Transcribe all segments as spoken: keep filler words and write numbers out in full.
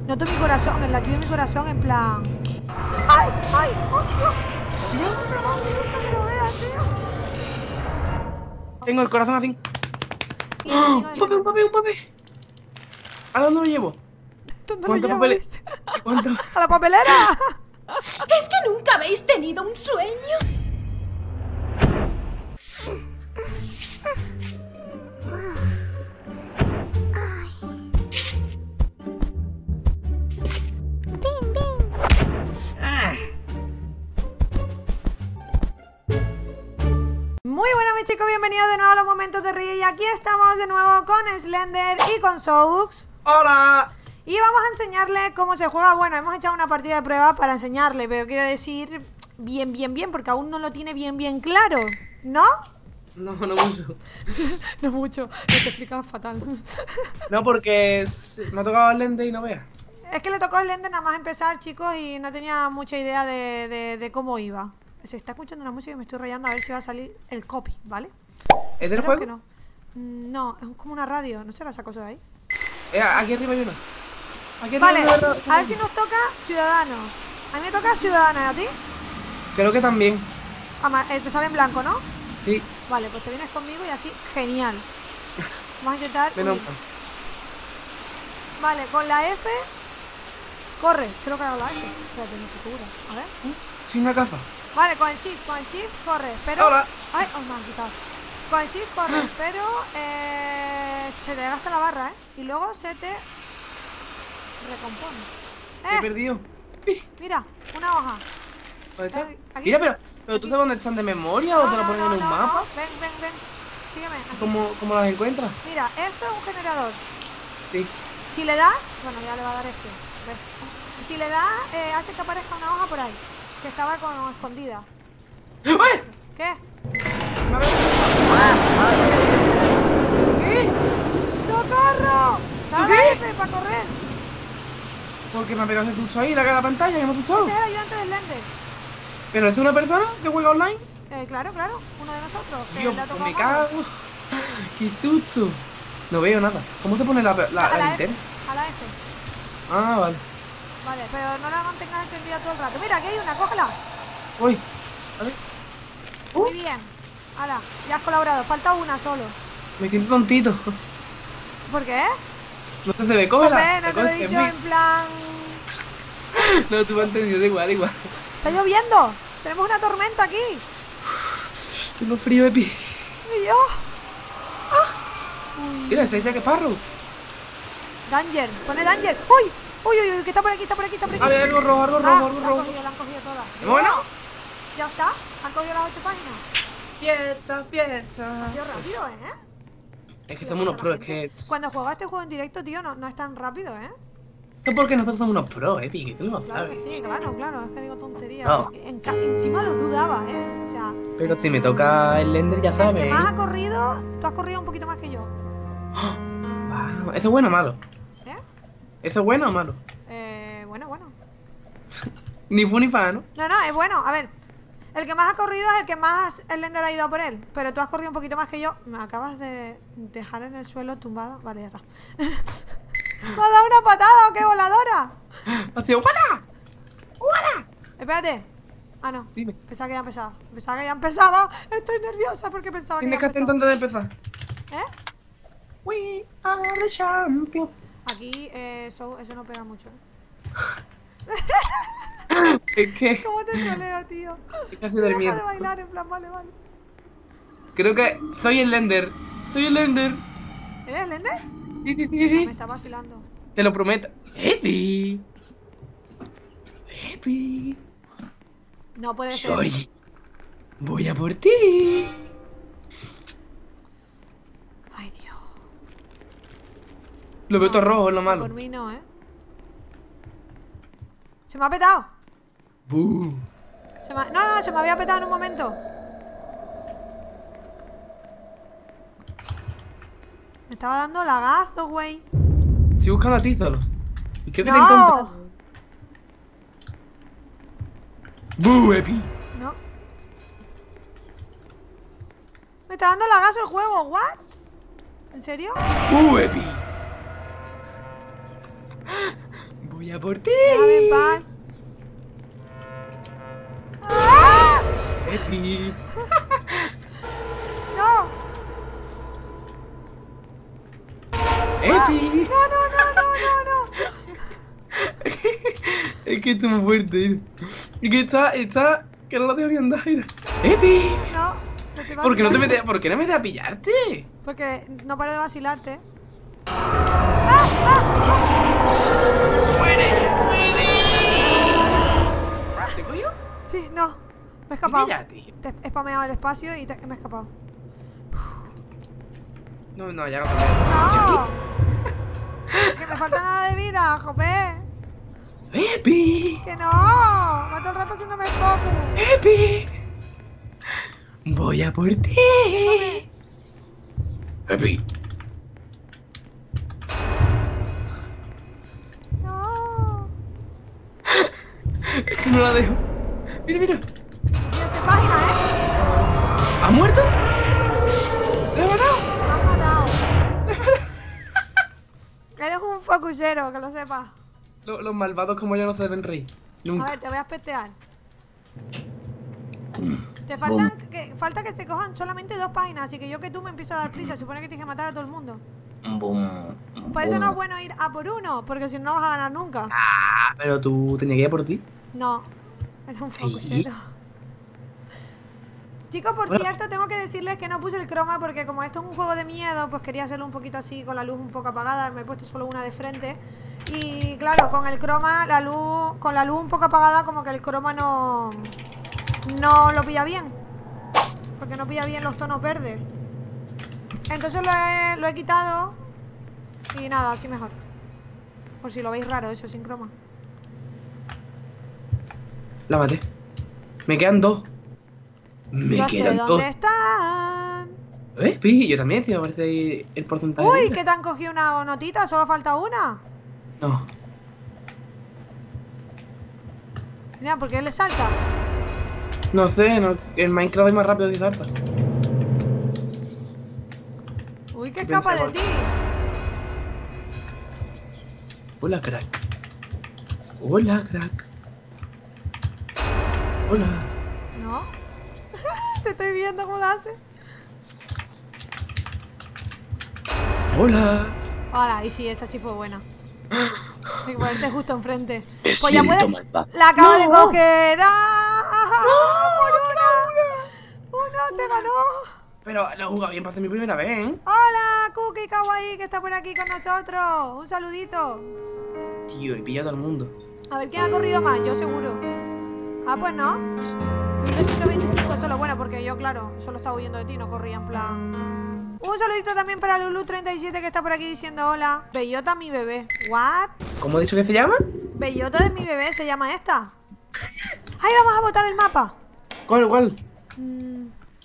Noto mi corazón, el latido de mi corazón en plan... ¡Ay! ¡Ay! ¡Hostia! No me que lo veas, tío. Tengo el corazón así. Y ¡Oh! el ¡Un papel, un papel, un papel! ¿A dónde lo llevo? ¿Dónde lo ¿Cuántos llevo, papeles? dice? ¿Y cuántos? ¡A la papelera! ¿Es que nunca habéis tenido un sueño? Muy buenas mis chicos, bienvenidos de nuevo a los momentos de Río. Y aquí estamos de nuevo con Slender y con Soux. ¡Hola! Y vamos a enseñarle cómo se juega. Bueno, hemos echado una partida de prueba para enseñarle, pero quiero decir bien, bien, bien, porque aún no lo tiene bien, bien claro, ¿no? No, no mucho. No mucho, te explicaba fatal. No, porque me ha tocado el lente y no veas. Es que le tocó a Slender nada más empezar, chicos, y no tenía mucha idea de, de, de cómo iba. Se está escuchando la música y me estoy rayando a ver si va a salir el copy, ¿vale? ¿Es del Espero juego? que no. No, es como una radio, no será esa cosa de ahí. Eh, aquí arriba hay uno. Aquí arriba Vale, hay uno. a ver si nos toca Ciudadano. A mí me toca Ciudadano, ¿y a ti? Creo que también. Ama- eh, te sale en blanco, ¿no? Sí. Vale, pues te vienes conmigo y así, genial. Vamos a intentar... Menos uy. mal. Vale, con la F corre, creo que era la F. Espérate, no estoy segura. A ver. Sin una caza. Vale, con el shift, con el shift corre, pero... Hola. Ay, oh, me han quitado. Con el shift corre, pero eh, se te gasta la barra, ¿eh? Y luego se te recompone. Me he ¡Eh! perdido. Mira, una hoja. ¿Dónde está? Aquí. Mira, pero, pero tú sabes dónde están de memoria o No, te lo no, ponen no, en un no, mapa. no. Ven, ven, ven. Sígueme. Aquí. ¿Cómo, ¿Cómo las encuentras? Mira, esto es un generador. Sí. Si le das, bueno, ya le va a dar este. ¿Ves? Si le das, eh, hace que aparezca una hoja por ahí, que estaba como escondida. ¡Ay! ¿Qué? Me ha pegado. ¿Qué? ¡Socorro! ¡Dale qué? F para correr! ¿Por qué me ha pegado ese tucho ahí, la cara de la pantalla que me ha tuchado? Ese es el ayudante del Slender. ¿Pero es una persona que juega online? Eh, claro, claro, uno de nosotros. Que Dios, le ha pues tocado me malo. cago. ¡Qué tucho! No veo nada. ¿Cómo se pone la, la, la, A la F. linterna? A la F. Ah, vale. Vale, pero no la mantengas encendida todo el rato. Mira, aquí hay una, cógela. Uy. A ver. Muy bien. Hala, ya has colaborado. Falta una solo. Me siento tontito. ¿Por qué? No te se ve, cógela. Hombre, no te lo he Coge, dicho en plan... No, tú me has entendido, da igual, da igual. Está lloviendo. Tenemos una tormenta aquí. Tengo frío, Epi. Y yo. Uy. Mira, ese es Jack Sparrow. Danger, pone Danger. Uy, uy, uy, uy, que está por aquí, está por aquí, está por aquí. A ver, algo rojo, algo Ah, rojo, algo la han rojo. cogido, la han cogido todas. ¿Hemos ganado? Ya está, han cogido las ocho páginas. Fiesta, fiesta. Ha sido rápido, ¿eh? Es que somos unos pros, es que... Cuando juegas este juego en directo, tío, no, no es tan rápido, ¿eh? Esto es porque nosotros somos unos pros, Epi, que tú no Claro que sabes. sí, claro, claro, es que digo tonterías. No. En ca- encima lo dudaba, ¿eh? O sea, Pero si me toca el Ender, ya el sabes. que más ha corrido, tú has corrido un poquito más que yo. Ah, ¿eso es bueno o malo? ¿Eh? ¿Eso es bueno o malo? Eh, bueno, bueno. Ni fu ni fa, ¿no? No, no, es bueno. A ver, el que más ha corrido es el que más el Slender ha ido a por él. Pero tú has corrido un poquito más que yo. Me acabas de dejar en el suelo tumbada. Vale, ya está. ¿Me ha dado una patada o qué voladora? Ha sido ¡guata! ¡Guata! Espérate. Ah, no. Dime. Pensaba que ya empezaba. Pensaba que ya empezaba. Estoy nerviosa porque pensaba que ya Tienes que hacer empezaba. antes de empezar. ¿Eh? We are the champions. Aquí, eh, eso, eso no pega mucho. ¿eh? Es que... ¿Cómo te troleo, tío? Es que ha Me sido el deja miedo. de bailar, en plan, vale, vale. Creo que soy el Ender. Soy el Ender. ¿Eres Slender? Sí, sí, sí, Me sí. está vacilando. Te lo prometo. Epi. Epi. No puede ser. Sorry. Voy a por ti. Ay, Dios. Lo veo No, todo rojo, es lo Por malo. mí no, ¿eh? Se me ha petado. Buh. Se me ha- No, no, se me había petado en un momento. Me estaba dando lagazo, güey. Estoy buscando a ti solo. ¿Y qué te ¡No! encuentras? Buh, Epi. No. Me está dando lagazo el juego, ¿what? ¿En serio? Buh, Epi. Voy Voy a por ti. Déjame en paz. ¡Ah! Epi. ¡No! Epi. ¡No, no, no, no, no, no! Es que esto es muy fuerte. Es que está, está, que no la tengo ni andar. Mira. Epi. No, no te va a ¿Por qué no te pillar. metes, por qué no me metes a pillarte? Porque no paro de vacilarte. ¡Muere! ¡Muere! ¿Te cogió? Sí, no. Me he escapado. Píllate. Te he spameado el espacio y te- me he escapado. No, no, ya no. ¡No! Que me falta nada de vida, jope. ¡Epi! ¡Que no! Va todo el rato haciéndome el focus. ¡Epi! Voy a por ti. ¡Epi! No. No la dejo. Mira, mira. Mira esa página, ¿eh? ¿Ha muerto? ¿Le ha matado? Me has matado. Eres un focusero, que lo sepas. Los, los malvados como yo no se deben reír. A Nunca. ver, te voy a espetear. Te faltan que, falta que te cojan solamente dos páginas, así que yo que tú me empiezo a dar prisa. Supone que tienes que matar a todo el mundo. Boom. Por eso no es bueno ir a por uno, porque si no, no vas a ganar nunca. Ah, pero tú tenías que ir a por ti. No, eres un Sí. focusero. Chicos, por Bueno. cierto, tengo que decirles que no puse el croma porque como esto es un juego de miedo, pues quería hacerlo un poquito así con la luz un poco apagada. Me he puesto solo una de frente. Y claro, con el croma, la luz, con la luz un poco apagada, como que el croma no, no lo pilla bien. Porque no pilla bien los tonos verdes. Entonces lo he, lo he quitado. Y nada, así mejor. Por si lo veis raro, eso sin croma. La maté. Me quedan dos. Me Yo sé quedan dos. dónde están. ¿Ves? Pi? Yo también, tío, me parece ahí el porcentaje. de Uy, vida. que te han cogido una notita, solo falta una. No. Mira, ¿por qué le salta? No sé, no, en Minecraft es más rápido que salta. Uy, que Pensé escapa de igual. ti. Hola, crack. Hola, crack. Hola. ¿No? Te estoy viendo cómo lo hace. Hola. Hola, y sí, esa sí fue buena. Hay que ponerte justo enfrente. Me Pues ya siento puedes. malvado. La acabo de No. coger. ¡Ah! ¡Por una! ¡Una te ganó! Pero lo he jugado bien para hacer mi primera vez, ¿eh? ¡Hola, Cookie Kawaii, que está por aquí con nosotros! Un saludito. Tío, he pillado a todo el mundo. A ver quién ha corrido más, yo seguro. Ah, pues no. mil doscientos veinticinco solo, bueno, porque yo, claro, solo estaba huyendo de ti, no corría en plan. Un saludito también para Lulu treinta y siete que está por aquí diciendo hola. Bellota, mi bebé. ¿What? ¿Cómo he dicho que se llama? Bellota de mi bebé, se llama esta. ¡Ay, vamos a botar el mapa! ¿Cuál, cuál? Mm,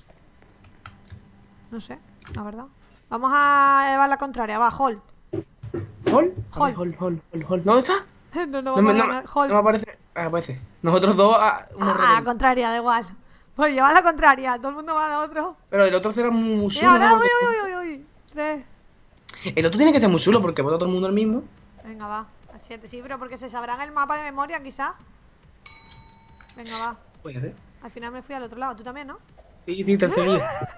no sé, la verdad. Vamos a llevar la contraria, va, hold. ¿Hol? Hol. Hol, hol, hol, hol. ¿No está? No, no, No, vamos me, a no, ganar, me- hold. no me aparece. Ah, aparece. Nosotros dos a uno Ah, rebelde. contraria, da igual. Pues lleva la contraria, todo el mundo va a otro. Pero el otro será muy Mira, chulo. ahora, ¿no? uy, uy, uy, uy. Tres. El otro tiene que ser muy chulo porque vota todo el mundo el mismo. Venga, va. A siete, sí, pero porque se sabrán el mapa de memoria, quizás. Venga, va. Puede ser. Al final me fui al otro lado, tú también, ¿no? Sí, sí, te seguí.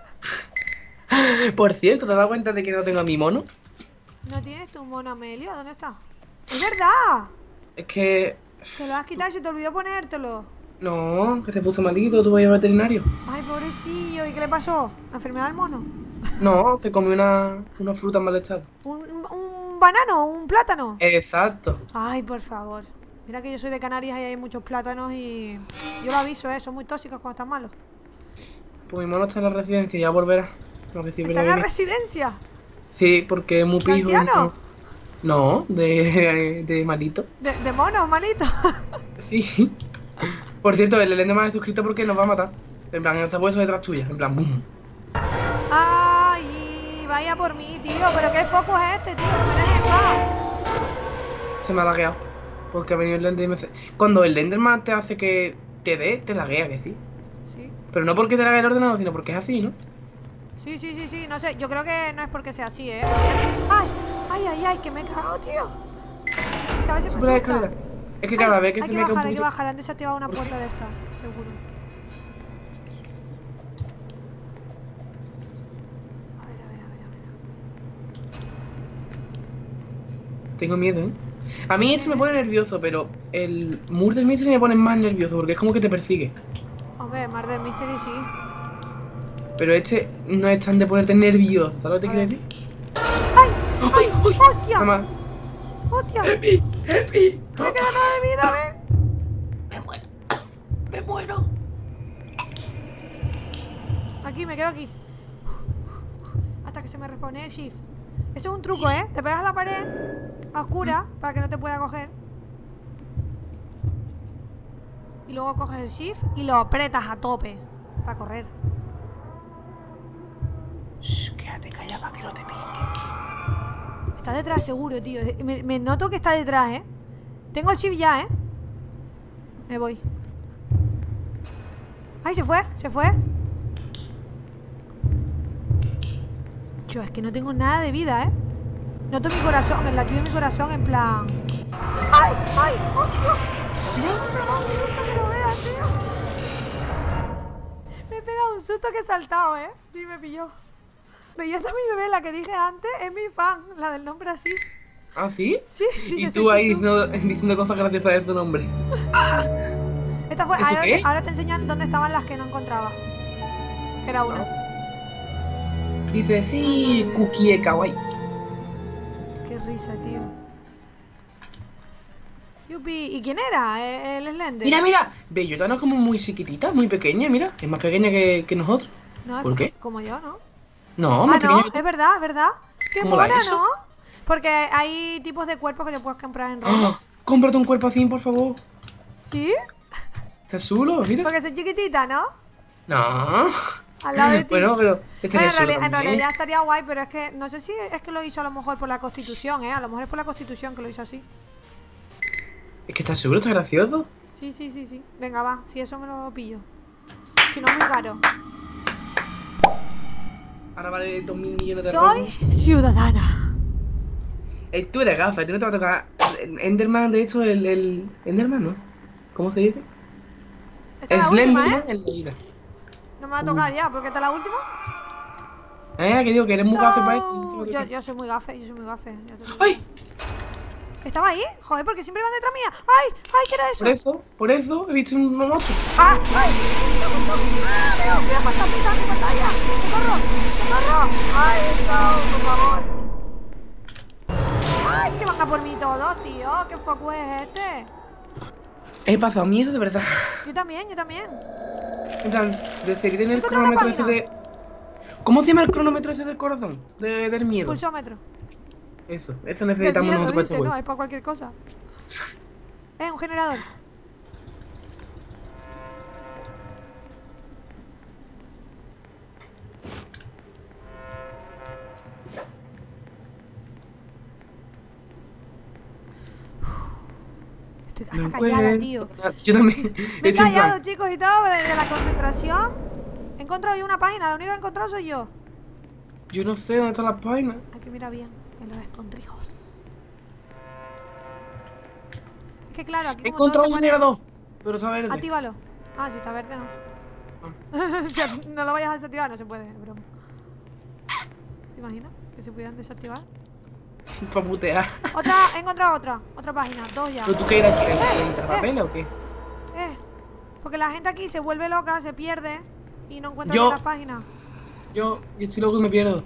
Por cierto, ¿te has dado cuenta de que no tengo a mi mono? ¿No tienes tu mono Amelio? ¿Dónde está? ¡Es verdad! Es que... Te lo has quitado y se te olvidó ponértelo. No, que se puso malito, tuve que ir al veterinario. Ay, pobrecillo. ¿Y qué le pasó? ¿La enfermedad del mono? No, se comió una, una fruta en mal estado. ¿Un, un, un banano? ¿Un plátano? Exacto. Ay, por favor. Mira que yo soy de Canarias y hay muchos plátanos y... Yo lo aviso, ¿eh? Son muy tóxicos cuando están malos. Pues mi mono está en la residencia y ya volverá. A ver si ¿Está en la viene. residencia? Sí, porque es muy ¿De pijo. anciano? No, de, de malito. De, de monos, malito. Sí. Por cierto, el Enderman es suscrito porque nos va a matar. En plan, el sabueso detrás tuya. En plan, boom. Ay, vaya por mí, tío. ¿Pero qué foco es este, tío? Que me dejes en paz. Se me ha lagueado. Porque ha venido el Enderman. Cuando el Enderman te hace que te dé, te laguea, que sí. Sí. Pero no porque te lague el ordenador, sino porque es así, ¿no? Sí, sí, sí, sí. No sé, yo creo que no es porque sea así, ¿eh? Ay, ay, ay, ay, que me he cagado, tío. que a veces me Sube la asusta. escalera. Es que cada Ay, vez que hay se que me cae un bajar, hay que poquito... bajar. Han desactivado una puerta de estas, seguro. A ver, a ver, a ver, a ver. Tengo miedo, ¿eh? A mí este me pone nervioso, pero el Murder Mystery me pone más nervioso porque es como que te persigue. Hombre, Murder Mystery sí. Pero este no es tan de ponerte nervioso, ¿sabes lo que te A quiero ver. decir? ¡Ay! ¡Ay, ¡Ay! ay! ¡Hostia! Nada más. ¡Hostia! ¡Happy! ¡Happy! ¡Me queda nada de vida, ven! ¡Me muero! ¡Me muero! Aquí, me quedo aquí. Hasta que se me respawne el shift. Eso es un truco, ¿eh? Te pegas a la pared a oscura para que no te pueda coger. Y luego coges el shift y lo apretas a tope para correr. Shh, quédate callada para que no te pille. Está detrás seguro, tío. Me, me noto que está detrás, ¿eh? Tengo el shift ya, ¿eh? Me voy. ¡Ay, se fue! ¡Se fue! Yo, es que no tengo nada de vida, ¿eh? Noto mi corazón, el latido de mi corazón en plan... ¡Ay! ¡Ay! ¡Hostia! No me pega un susto que lo veas, tío. Me he pegado un susto que he saltado, ¿eh? Sí, me pilló. Belleza mi bebé, la que dije antes, es mi fan, la del nombre así. ¿Ah, sí? Sí, dice, Y soy tú tu ahí sub. diciendo, diciendo cosas graciosas de tu nombre. Esta fue, ¿Eso ahora, qué? te, ahora te enseñan dónde estaban las que no encontraba. Que era una. Dice, sí, cookie kawaii. Qué risa, tío. Yupi, ¿y quién era? ¿El Slender? Mira, mira, Bellota no es como muy chiquitita, muy pequeña, mira. Es más pequeña que, que nosotros. No, es ¿Por como, qué? como yo, ¿no? No, Ah, más no, pequeña que es verdad, es verdad. Qué ¿Cómo la mona, hizo? ¿no? Porque hay tipos de cuerpos que te puedes comprar en ¡Ah! Roblox. Cómprate un cuerpo así, por favor. ¿Sí? Está chulo, mira. Porque soy chiquitita, ¿no? No. Al lado de ti. Bueno, pero este Bueno, es en, chulo realidad, en también. realidad estaría guay, pero es que no sé si es que lo hizo a lo mejor por la Constitución, ¿eh? A lo mejor es por la Constitución que lo hizo así. Es que está seguro, está gracioso. Sí, sí, sí, sí. Venga, va. Si eso me lo pillo. Si no, es muy caro. Ahora vale dos mil millones de Soy euros. ciudadana. Eh, tú eres gafa, tú no te va a tocar. Enderman, de hecho, el, el. Enderman, ¿no? ¿Cómo se dice? Esta es la última, Slenderman, ¿eh? el de vida. No me va a tocar ya, porque esta es la última. Eh, que digo que eres muy gafe para esto. So- Yo, yo soy muy gafe, yo soy muy gafe. ya te lo digo. ¡Ay! ¿Estaba ahí? Joder, porque siempre van detrás mía. ¡Ay! ¡Ay! ¿Qué era eso? Por eso, por eso he visto un monstruo. ¡Ah! ¡Ay! ¡Ah! ¡Veo! ¡Veo! ¡Pasa! ¡Pisa mi pantalla! ¡Socorro! ¡Socorro! ¡Ay! ¡No! ¡Por favor! ¡Ay! Que van a por mí todos, tío. ¿Qué foco es este? He pasado miedo de verdad. Yo también, yo también. En plan, desde que tiene el Encontré una cronómetro ese página. de. ¿Cómo se llama el cronómetro ese del corazón? De, del miedo. Pulsómetro. Eso, eso Del necesitamos miedo, nosotros para dice, este no, juego. es para cualquier cosa. Es un generador. Estoy No hasta callada, encuentro tío. nada. Yo también. Me he hecho en plan, callado, chicos, y todo, de de la concentración. He encontrado yo una página, la única que he encontrado soy yo. Yo no sé dónde están las páginas. Hay que mirar bien, en los escondrijos. Es que claro, aquí He como todo encontrado se un pone... generador, pero está verde. Actívalo. Ah, si está verde no. Si no lo vayas a desactivar, no se puede, es broma. ¿Te imaginas? Que se pudieran desactivar. Para putear. Otra, he encontrado otra, otra página, dos ya. ¿Pero tú qué eras aquí? Eh, ¿En Terrapela o qué? Eh, porque la gente aquí se vuelve loca, se pierde y no encuentra Yo- bien las páginas. Yo, yo estoy loco y me pierdo.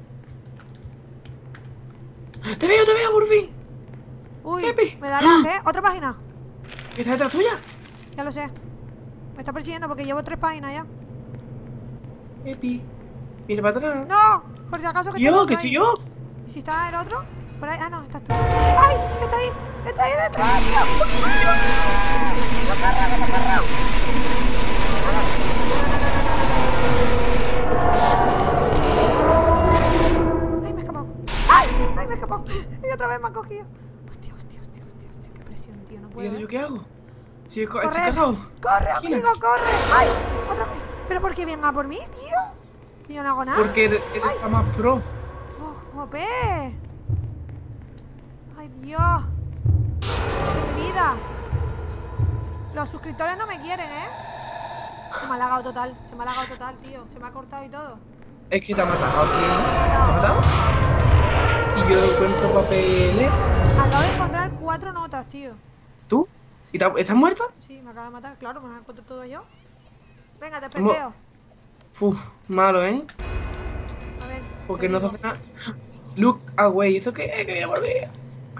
¡Te veo, te veo, por fin! Uy, Epi. me da lag, ¿eh? Otra página. ¿Qué está detrás tuya? Ya lo sé. Me está persiguiendo porque llevo tres páginas ya. Epi. Mira para atrás. ¡No! Por si acaso que está el Yo, otro que ahí. soy yo. ¿Y si está el otro? Por ahí. Ah, no, estás tú. ¡Ay! ¡Está ahí! ¡Está ahí detrás! ¡Tío! ¡Socorro, socorro! ¡Ay, me he escapado! ¡Ay! ¡Ay, me he escapado! Y otra vez me ha cogido. Hostia, hostia, hostia, hostia, hostia. Qué presión, tío. No ¿Y puedo. ahora ¿eh? yo qué hago? Si he co- ¡Corre! estoy cagado. ¡Corre, Imagina. amigo, corre! ¡Ay! ¡Otra vez! ¿Pero por qué vienen a por mí, tío? Que yo no hago nada. Porque eres eres Ay. la más pro. ¡Oh, jope! ¡Ay, Dios! ayuda. Los suscriptores no me quieren, ¿eh? Se me ha lagado total. Se me ha lagado total, tío. Se me ha cortado y todo. Es que te ha matado. ¿Quién? ¿Te ha matado? Y yo encuentro papeles. Acabo de encontrar cuatro notas, tío. ¿Tú? ¿Y te ha- ¿Estás muerta? Sí, me acaba de matar. Claro, me las encuentro todo yo. Venga, te pendeo. Uf, malo, ¿eh? A ver. Porque te no se digo. hace nada. Look away. ¿Eso qué es? Que voy a volver.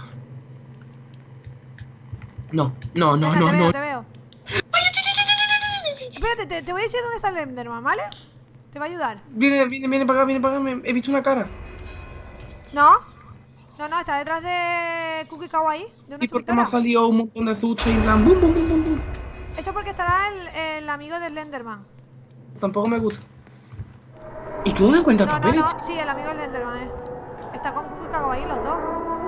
No, no, no, Venga, no, te veo, no. te veo. Espérate, te, te voy a decir dónde está el Enderman, ¿vale? Te va a ayudar. Viene, viene, viene para acá, viene para acá. me- He visto una cara. ¿No? No, no, está detrás de Cookie Kawaii, de una ¿Y por qué me ha suscriptora. salido un montón de sustos y en plan bum, bum, bum, bum, bum? Eso porque estará el, el amigo del Enderman. Tampoco me gusta. ¿Y tú dónde encuentras No, no, papeles? no, sí, el amigo del Enderman, eh. Está con Cookie Kawaii los dos.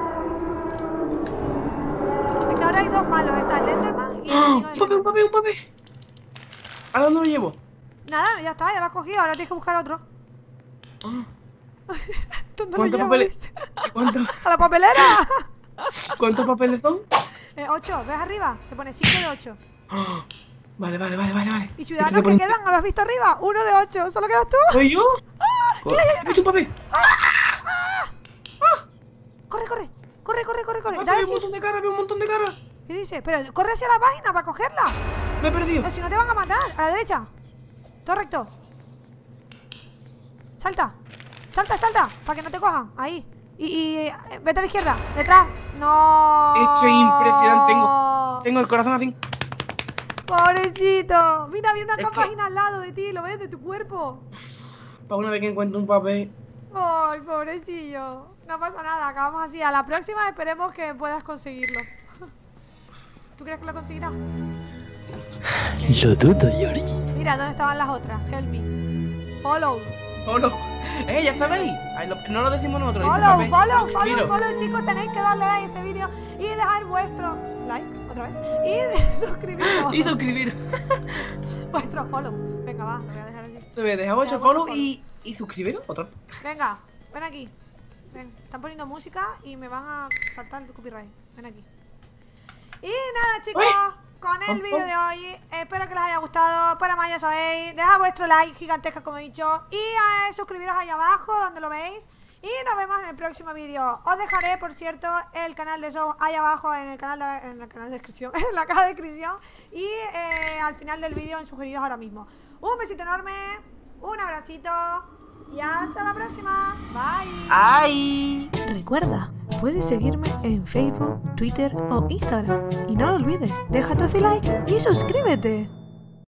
Es que ahora hay dos malos, está el Enderman y el ¡Ah! amigo ¡Un del papel, un Enderman. papel, un papel! ¿A dónde lo llevo? Nada, ya está, ya lo has cogido, ahora tienes que buscar otro. Ah, ¿Dónde lo ¿Cuántos llevas? papeles? ¿Cuántos, ¡A la papelera! ¿Cuántos papeles son? eh, ocho, ¿ves arriba? Te pone cinco de ocho. Ah, vale, vale, vale, vale, vale. ¿Y Este ciudadanos se que pone- quedan? ¿Habéis visto arriba? Uno de ocho, ¿solo quedas tú? ¿Soy yo? ¿He visto un papel? Corre, corre, corre, corre, corre, corre. Ah, Dale, veo un sí. montón de caras, veo un montón de caras. ¿Qué dices? Pero corre hacia la página para cogerla. Me he perdido. O si no te van a matar. A la derecha. Todo recto. Salta. Salta, salta. Para que no te cojan. Ahí. Y, y eh, vete a la izquierda. Detrás. No. Esto es impresionante. Tengo, tengo el corazón así. Pobrecito. Mira, había una Es que- página al lado de ti. ¿Lo ves? De tu cuerpo. Para una vez que encuentro un papel. Ay, pobrecillo. No pasa nada. Acabamos así. A la próxima esperemos que puedas conseguirlo. ¿Tú crees que lo conseguirás? Lo dudo, Georgie. Mira, ¿dónde estaban las otras? Help me. Follow. Follow. Eh, ya sabéis. Ay, lo- no lo decimos nosotros. dice Follow, papel. follow, follow, Suscribiros. follow, chicos. Tenéis que darle like a este vídeo y dejar vuestro like, otra vez. Y de suscribiros. Y suscribiros. Vuestro follow. Venga, va, lo voy a dejar así. Te voy a dejar vuestro Deja follow vuestro y, y suscribiros. Otro. Venga, ven aquí. Ven, están poniendo música y me van a saltar el copyright. Ven aquí. Y nada, chicos, con el Pom, vídeo pom. de hoy, espero que les haya gustado. Para más, ya sabéis, dejad vuestro like gigantesco, como he dicho, y eh, suscribiros ahí abajo, donde lo veis. Y nos vemos en el próximo vídeo. Os dejaré, por cierto, el canal de Show ahí abajo en el canal de, en el canal de descripción, en la caja de descripción. Y eh, al final del vídeo en sugeridos ahora mismo. Un besito enorme, un abracito y hasta la próxima. Bye. ¡Ay! Recuerda, puedes seguirme en Facebook, Twitter o Instagram. Y no lo olvides, deja tu like y suscríbete.